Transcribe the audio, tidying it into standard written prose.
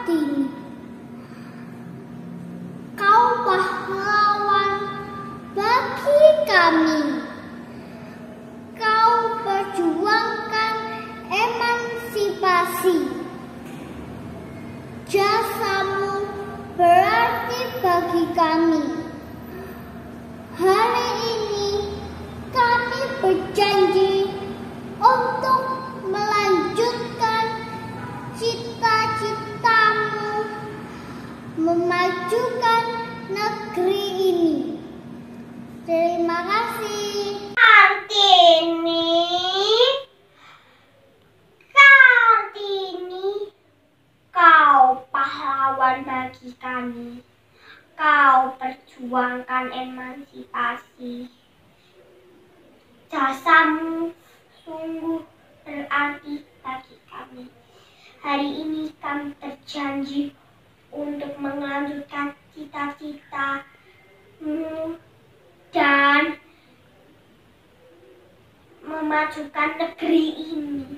Kartini, kau pahlawan bagi kami. Kau perjuangkan emansipasi. Jasamu berarti bagi kami. Hari ini kami berjanji untuk melanjutkan cita-citamu, memajukan negeri ini. Terima kasih. Kartini, kau pahlawan bagi kami. Kau perjuangkan emansipasi. Jasamu sungguh berarti bagi kami. Hari ini kami berjanji untuk melanjutkan cita-citamu dan memajukan negeri ini.